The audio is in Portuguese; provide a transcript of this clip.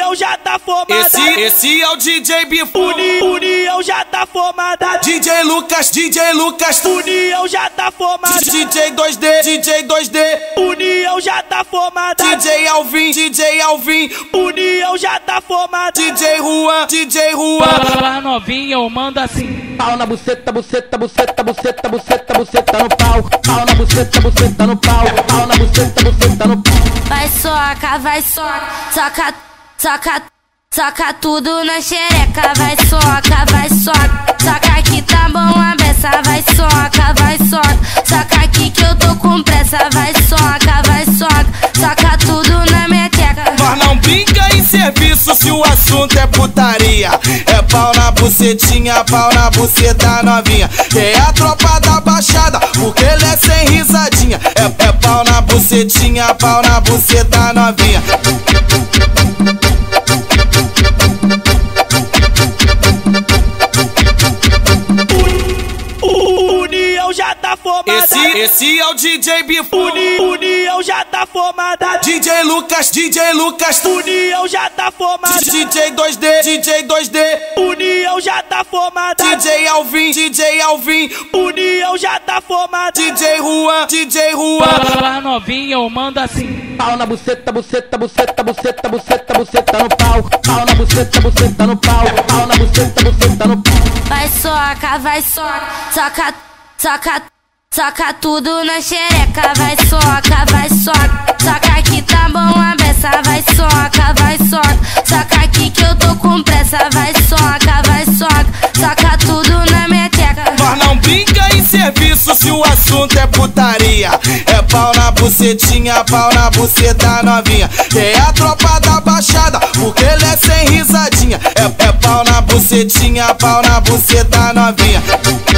União já tá formada. Esse é o DJ Bifão. União já tá formada. DJ Lucas. União já tá formada. DJ 2D. União já tá formada. DJ Alvin. União já tá formada. DJ Juan. Pra novinha eu mando assim. Pau na buceta no pau. Pau na buceta no pau. Pau na buceta no pau. Vai soca, soca tudo na xereca. Vai soca, soca que tá bom a beça. Vai soca, soca aqui que eu tô com pressa. Vai soca, soca tudo na minha tcheca. Nós não brinca em serviço se o assunto é putaria. É pau na bucetinha, pau na buceta novinha. É a tropa da baixada, porque ele é sem risadinha. É pau na bucetinha, pau na buceta novinha. União já tá formada. Esse é o DJ Bifão. União já tá formada. DJ Lucas. União já tá formada. DJ 2D. União já tá formada. DJ Alvin. União já tá formada. DJ Juan. Pra novinha eu mando assim. Pau na buceta no pau. Pau na buceta no pau. Pau na buceta no pau. Vai soca, soca tudo na xereca. Vai soca, soca que tá bom a beça. Vai soca, soca aqui que eu tô com pressa. Vai soca, soca tudo na minha tcheca. Nós não brinca em serviço se o assunto é putaria. É pau na bucetinha, pau na buceta novinha. É a tropa da baixada, porque ele é sem risadinha. É pau na bucetinha, pau na buceta novinha.